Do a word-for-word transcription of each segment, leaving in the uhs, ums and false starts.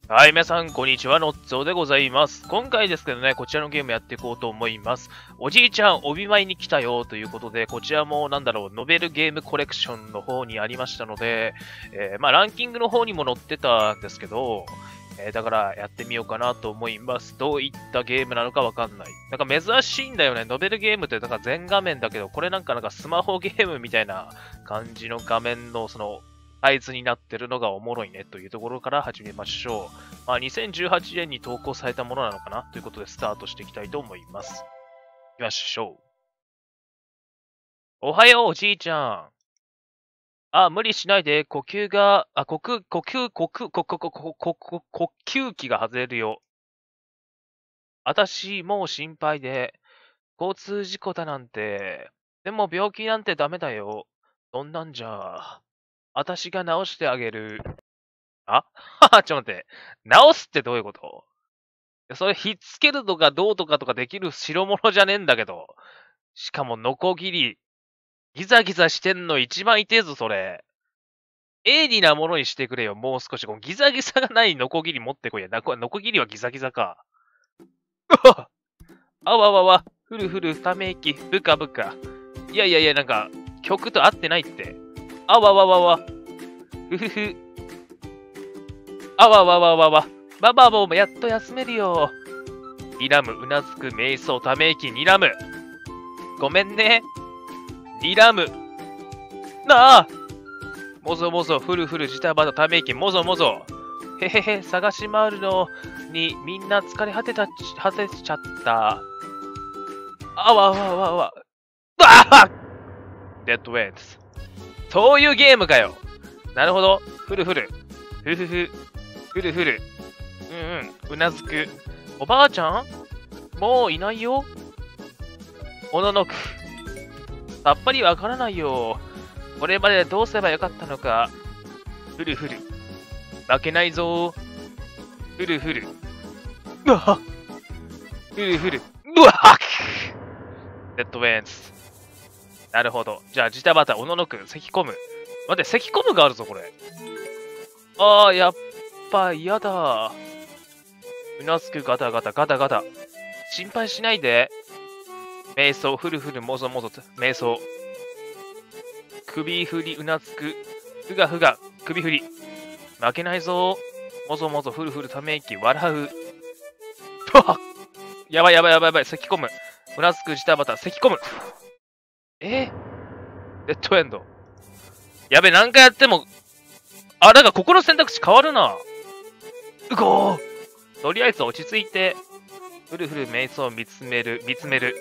はい、皆さん、こんにちは。のっつおでございます。今回ですけどね、こちらのゲームやっていこうと思います。おじいちゃん、お見舞いに来たよということで、こちらも、なんだろう、ノベルゲームコレクションの方にありましたので、えー、まあ、ランキングの方にも載ってたんですけど、えー、だからやってみようかなと思います。どういったゲームなのかわかんない。なんか珍しいんだよね。ノベルゲームってなんか全画面だけど、これなんかなんかスマホゲームみたいな感じの画面のその、サイズになってるのがおもろいねというところから始めましょう。まあ、にせんじゅうはちねんに投稿されたものなのかなということでスタートしていきたいと思います。行きましょう。おはよう、おじいちゃん。あ、無理しないで、呼吸が、あ、呼吸、呼吸、呼吸、呼吸、呼吸、呼吸、呼吸器が外れるよ。あたし、もう心配で、交通事故だなんて。でも病気なんてダメだよ。そんなんじゃ、あたしが治してあげる。あはは、ちょっと待って。直すってどういうこと？それ、ひっつけるとかどうとかとかできる代物じゃねえんだけど。しかも、ノコギリ。ギザギザしてんの一番痛えぞ、それ。鋭利なものにしてくれよ、もう少し。このギザギザがないノコギリ持ってこいや。ノコギリはギザギザか。うわあわわわ。ふるふる、ため息、ブカブカ。いやいやいや、なんか、曲と合ってないって。あわわわわ。ふふふ。あわわわわわ。ババボもやっと休めるよ。睨む、うなずく、瞑想、ため息、睨む。ごめんね。睨む。なあ。もぞもぞ、ふるふる、ジタバタ、ため息、もぞもぞ。へへへ、探し回るのにみんな疲れ果てた、果てちゃった。あわわわわ。ああデッドウェンズ。そういうゲームかよ。なるほど。ふるふる。ふふふ。ふるふる。うんうん。うなずく。おばあちゃんもういないよ。おののく。さっぱりわからないよ。これまでどうすればよかったのか。ふるふる。負けないぞ。ふるふる。うわふるふる。うわデッドウェンズ。なるほど。じゃあ、ジタバタ、おののく、咳込む。待って、咳込むがあるぞ、これ。ああ、やっぱ嫌だ。うなずくガタガタガタガタ。心配しないで。瞑想、ふるふる、もぞもぞと、瞑想。首振り、うなずく。ふがふが、首振り。負けないぞ。もぞもぞ、ふるふる、ため息、笑う。やばいやばいやばいやばい、咳込む。うなずく、ジタバタ、咳込む。えー、デッドエンド。やべ、何回やっても、あ、なんかここの選択肢変わるな。うごー。とりあえず落ち着いて、ふるふる瞑想見つめる、見つめる。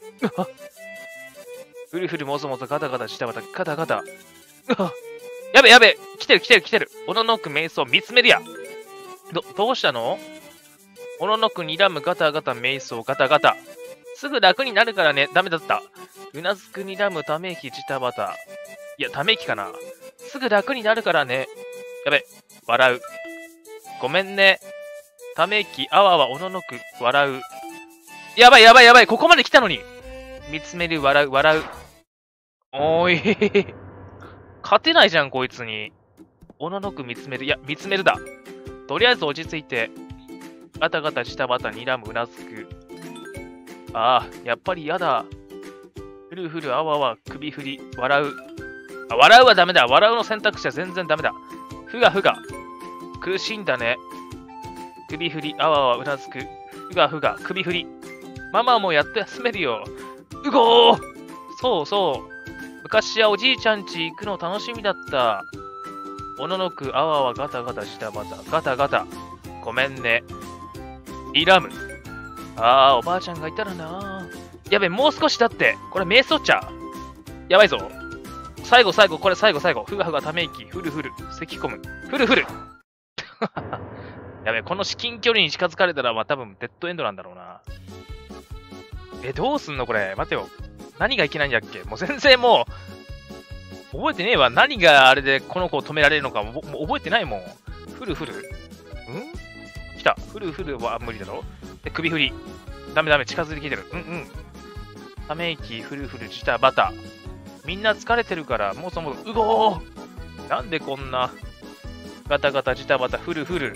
ふるふるもぞもぞガタガタしたバタガタガタ。やべやべ来てる来てる来てる。おののく瞑想見つめるや。ど、どうしたの？おののく睨むガタガタ瞑想ガタガタ。すぐ楽になるからね。ダメだった。うなずく睨むため息ジタバタ。いや、ため息かな。すぐ楽になるからね。やべ、笑う。ごめんね。ため息、あわわ、おののく、笑う。やばいやばいやばい、ここまで来たのに。見つめる、笑う、笑う。おーい。勝てないじゃん、こいつに。おののく見つめる。いや、見つめるだ。とりあえず落ち着いて。ガタガタしたバタ、睨む、うなずく。ああ、やっぱり嫌だ。ふるふる、あわわ、首振り、笑う。あ、笑うはダメだ。笑うの選択肢は全然ダメだ。ふがふが。苦しいんだね。首振り、あわわ、うなずく。ふがふが、首振り。ママもやっと休めるよ。うごー。そうそう。昔はおじいちゃん家行くの楽しみだった。おののく、あわわ、ガタガタしたバタ、ガタガタ。ごめんね。睨む。ああ、おばあちゃんがいたらな。やべ、もう少しだって。これ、瞑想茶。やばいぞ。最後、最後、これ最後、最後。ふがふが、ため息、ふるふる、咳込む。ふるふる。やべ、この至近距離に近づかれたら、まあ多分、デッドエンドなんだろうな。え、どうすんのこれ。待てよ。何がいけないんだっけ？もう全然もう、覚えてねえわ。何があれでこの子を止められるのかも、もう覚えてないもん。ふるふる。ん来た。ふるふるは無理だろ。で、首振り。ダメダメ、近づいてきてる。うんうん。ため息、ふるふる、ジタバタ。みんな疲れてるから、もうそもそも、うごーなんでこんな、ガタガタ、ジタバタ、ふるふる。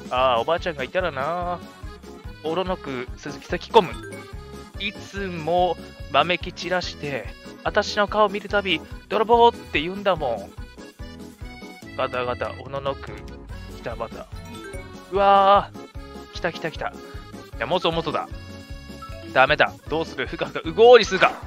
ああ、おばあちゃんがいたらな。おろのく鈴木咲き込む。いつも豆き散らして、私の顔見るたび、泥棒って言うんだもん。ガタガタ、おののく、きたばた。うわー、来た来た来た。いや、もそもそだ。ダメだ。どうするふかふか、うごーにするか。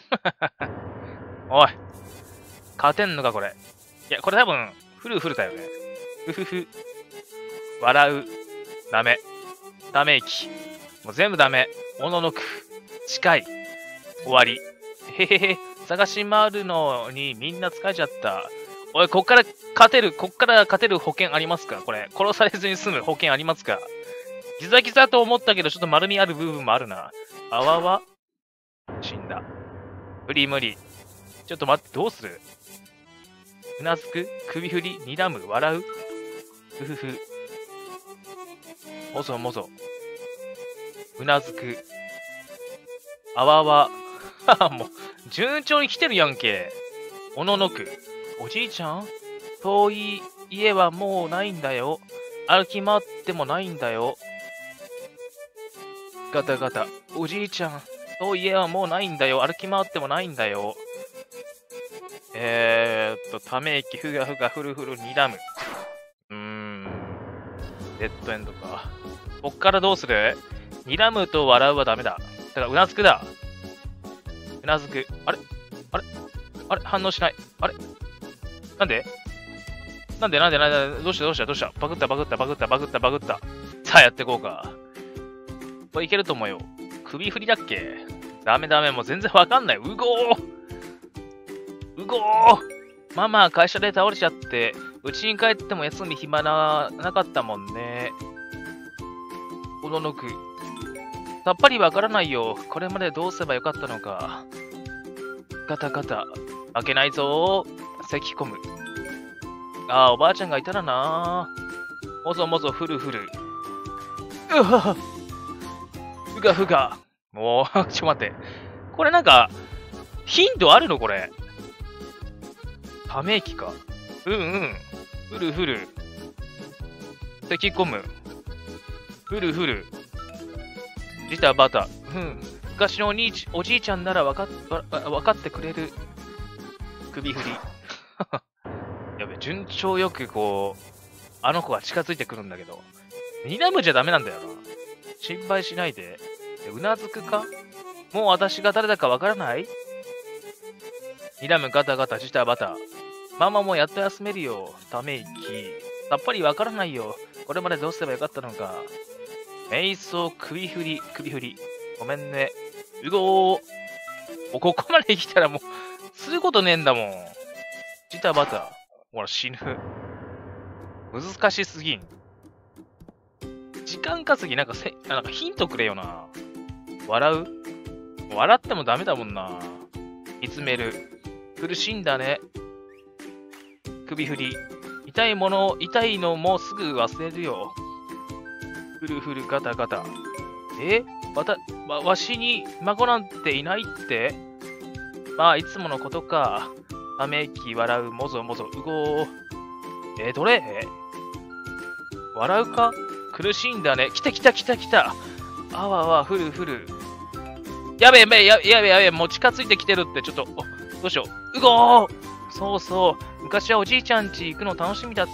おい。勝てんのか、これ。いや、これ多分、フルフルだよね。ふふふ。笑う。ダメ。ため息。もう全部ダメ。おののく。近い。終わり。へへへ。探し回るのにみんな疲れちゃった。おい、こっから勝てる、こっから勝てる保険ありますかこれ。殺されずに済む保険ありますか？ギザギザと思ったけど、ちょっと丸みある部分もあるな。あわわ死んだ。無理無理。ちょっと待って、どうする？うなずく、首振り、睨む、笑う。ふふふ。もぞもぞ。うなずく。あわわ。はは、もう、順調に来てるやんけ。おののく。おじいちゃん？遠い家はもうないんだよ。歩き回ってもないんだよ。ガタガタ。おじいちゃん。遠い家はもうないんだよ。歩き回ってもないんだよ。えーっと、ため息、ふがふが、ふるふる、にらむ。うーん。デッドエンドか。こっからどうする？にらむと笑うはダメだ。だから、うなずくだ。うなずく。あれあれあれ反応しない。あれなんでなんでなんでなんでどうしたどうしたどうしたバグったバグったバグったバグったバグった。さあやっていこうか。これいけると思うよ。首振りだっけ？ダメダメ、もう全然わかんない。うごーうごーママ会社で倒れちゃって、うちに帰っても休み暇な、なかったもんね。おののく。さっぱりわからないよ。これまでどうすればよかったのか。ガタガタ。負けないぞー。咳込む。ああ、おばあちゃんがいたらなー。もぞもぞふるふる。うわふがふが。もう、ちょ待って。これなんか、ヒントあるのこれ。ため息か。うんうん。ふるふる。咳込む。ふるふる。ジタバタ。うん。昔のお兄ちおじいちゃんならわかわわかってくれる。首振り。やべ、順調よくこう、あの子が近づいてくるんだけど。睨むじゃダメなんだよな。心配しないで。うなずくか？もう私が誰だかわからない？睨むガタガタジタバタ。ママもやっと休めるよ。ため息。さっぱりわからないよ。これまでどうすればよかったのか。瞑想、首振り、首振り。ごめんね。うごー。もうここまで来たらもう、することねえんだもん。ジタバタ。ほら、死ぬ。難しすぎん。時間稼ぎなんかせ、なんかヒントくれよな。笑う？笑ってもダメだもんな。見つめる。苦しいんだね。首振り。痛いもの、痛いのもすぐ忘れるよ。ふるふるガタガタ。えわた、わ、わしに孫なんていないって？まあ、いつものことか。ため息、笑う、もぞもぞ、うごー。え、どれ？笑うか？苦しいんだね。来た来た来た来た。あわわ、ふるふる。やべえやべえやべえやべえやべえ、もう近づいてきてるって、ちょっと、どうしよう。うごー。そうそう。昔はおじいちゃん家行くの楽しみだった。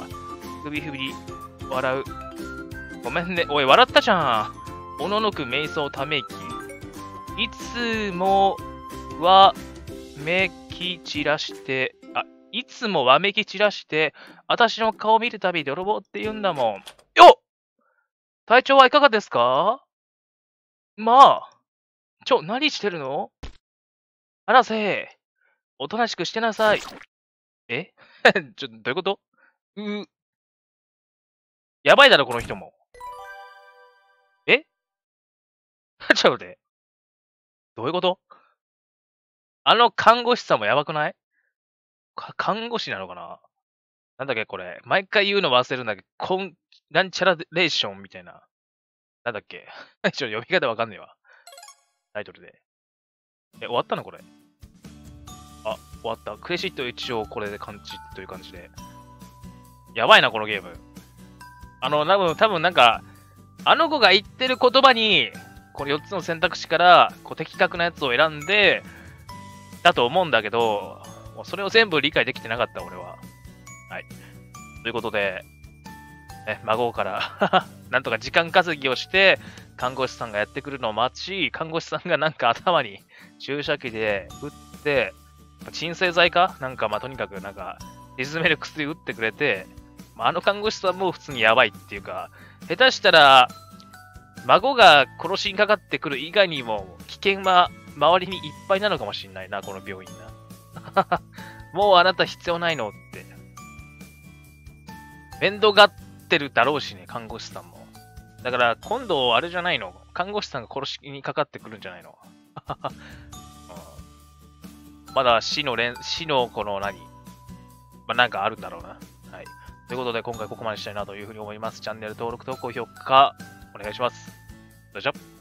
首振り、笑う。ごめんね。おい、笑ったじゃん。おののく瞑想ため息。いつもわめき散らして、あ、いつもわめき散らして、私の顔見るたび泥棒って言うんだもん。よっ！体調はいかがですか？まあ。ちょ、何してるの？あらせー。おとなしくしてなさい。えちょ、どういうこと？う、やばいだろ、この人も。えちょっと待って。どういうこと？あの看護師さんもやばくない？か看護師なのかな？なんだっけ、これ。毎回言うの忘れるんだけど、コン、なんちゃらレーションみたいな。なんだっけ。ちょっと読み方わかんねえわ。タイトルで。え、終わったのこれ。あ、終わった。クレジット一応これで感じという感じで。やばいな、このゲーム。 あの、多分、多分なんか、あの子が言ってる言葉に、このよっつの選択肢から、こう、的確なやつを選んで、だと思うんだけど、もうそれを全部理解できてなかった、俺は。はい。ということで、ね、孫からなんとか時間稼ぎをして、看護師さんがやってくるのを待ち、看護師さんがなんか頭に注射器で打って、鎮静剤かなんか、まあ、とにかくなんか、沈める薬打ってくれて、まあ、あの看護師さんも普通にやばいっていうか、下手したら、孫が殺しにかかってくる以外にも、危険は周りにいっぱいなのかもしんないな、この病院な。もうあなた必要ないのって。面倒がってるだろうしね、看護師さんも。だから今度あれじゃないの、看護師さんが殺しにかかってくるんじゃないの。うん、まだ死の連、死のこの何、まあ、なんかあるんだろうな。はい。ということで今回ここまでしたいなというふうに思います。チャンネル登録と高評価お願いします。それじゃ。